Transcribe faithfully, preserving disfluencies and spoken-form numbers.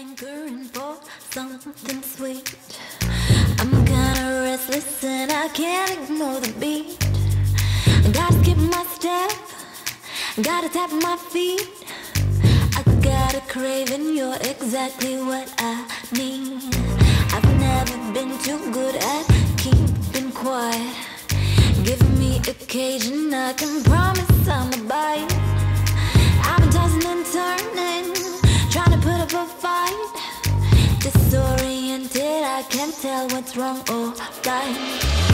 hankering for something sweet. I'm kinda restless and I can't ignore the beat. Gotta skip my step, gotta tap my feet. I got a craving, you're exactly what I need. I've never been too good at keeping quiet. Give me occasion, I can promise I'm a bite. I've been tossing and turning, trying to put up a fight. Disoriented, I can't tell what's wrong or right.